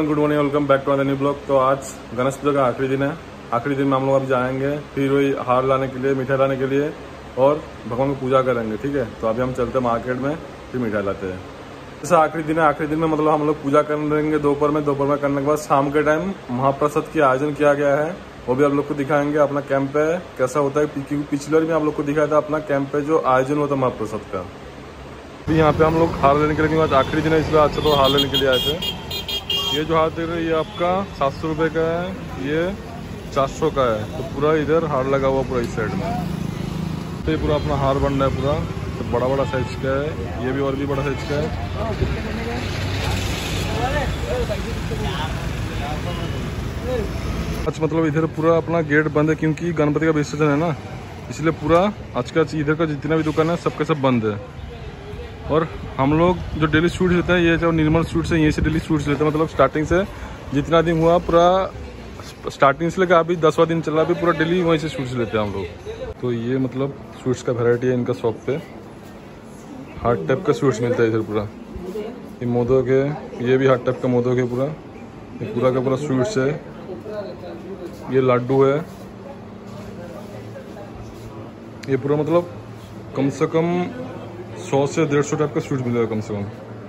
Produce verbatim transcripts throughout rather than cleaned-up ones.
Good morning, welcome back to new blog. तो आज गणेश पूजा का आखिरी दिन है। आखिरी दिन में हम लोग अब जाएंगे फिर वही हार लाने के लिए, मिठाई लाने के लिए और भगवान की पूजा करेंगे। ठीक है, तो अभी हम चलते हैं मार्केट में, फिर मिठाई लाते हैं। जैसे आखिरी दिन है, आखिरी दिन में मतलब हम लोग पूजा करेंगे दोपहर में। दोपहर में करने के बाद शाम के टाइम महाप्रसाद की आयोजन किया गया है, वो भी आप लोग को दिखाएंगे। अपना कैंप पे कैसा होता है, क्योंकि पिछले बार भी आप लोग को दिखाया था अपना कैंप पे जो आयोजन होता है महाप्रसाद का। अभी यहाँ पे हम लोग हार लेने के लिए, आखिरी दिन है इसलिए अच्छा तो हार लेने के लिए आए थे। ये जो हार दे रहे ये आपका सात सौ रुपये का है, ये चार सौ का है। तो पूरा इधर हार लगा हुआ पूरा इस साइड में। तो ये पूरा अपना हार बन रहा है पूरा, तो बड़ा बड़ा साइज का है। ये भी और भी बड़ा साइज का है। अच्छा, मतलब इधर पूरा अपना गेट बंद है क्योंकि गणपति का विसर्जन है ना, इसलिए पूरा आज का इधर का जितना भी दुकान है सबके सब बंद है। और हम लोग जो डेली शूट लेते हैं, ये जो निर्मल शूट्स है यहीं से डेली शूट्स लेते हैं। मतलब स्टार्टिंग से जितना दिन हुआ पूरा स्टार्टिंग से लेकर अभी दसवां दिन चल रहा, अभी पूरा डेली वहीं से शूट्स लेते हैं हम लोग। तो ये मतलब शूट्स का वैरायटी है इनका शॉप पे। हार्ड टाइप का शूट्स मिलता है इधर पूरा। ये मोदक है, ये भी हार्ड टाइप का मोदक है पूरा। ये पूरा का पूरा शूट्स है। ये लड्डू है। ये पूरा मतलब कम से कम सौ से डेढ़ सौ टाइप का स्वीट मिलेगा कम से कम।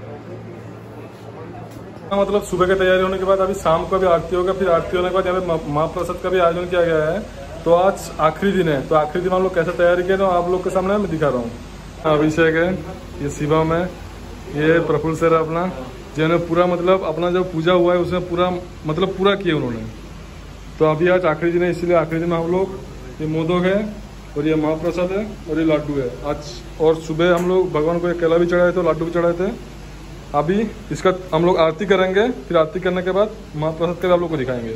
मतलब सुबह की तैयारी होने के बाद अभी शाम को भी आरती होगा, फिर आरती होने के बाद यहाँ पे महाप्रसाद का भी आयोजन किया गया है। तो आज आखिरी दिन है, तो आखिरी दिन हम लोग कैसे तैयारी किए तो आप लोग के सामने मैं दिखा रहा हूँ। अभिषेक है, ये शिवम है, ये प्रफुल्ल सर है अपना, जिन्होंने पूरा मतलब अपना जो पूजा हुआ है उसमें पूरा मतलब पूरा किया उन्होंने। तो अभी आज आखिरी दिन है, इसीलिए आखिरी दिन में हम लोग ये मोदक है और ये महाप्रसाद है और ये लड्डू है आज। और सुबह हम लोग भगवान को एक केला भी चढ़ाए थे और लड्डू भी चढ़ाए थे। अभी इसका हम लोग आरती करेंगे, फिर आरती करने के बाद महाप्रसाद का भी आप लोग को दिखाएंगे।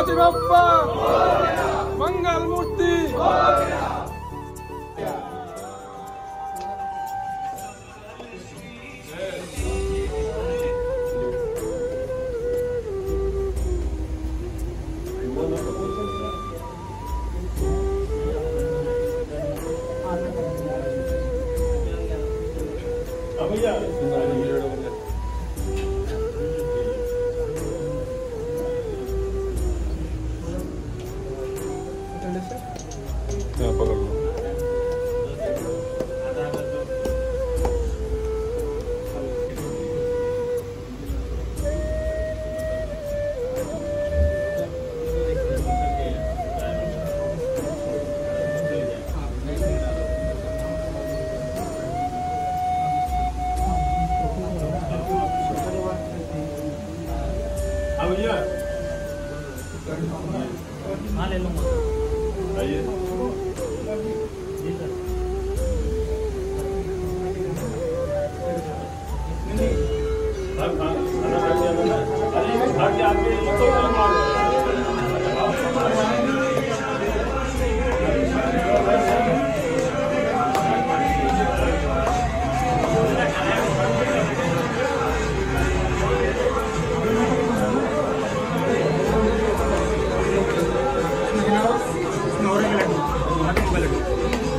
गणपति बप्पा मंगल मूर्ति। भैया पकड़ लो। भैया हाँ ले लूँगा। आइए जी सर। खाना खा लिया मैंने। अरे खा के आके और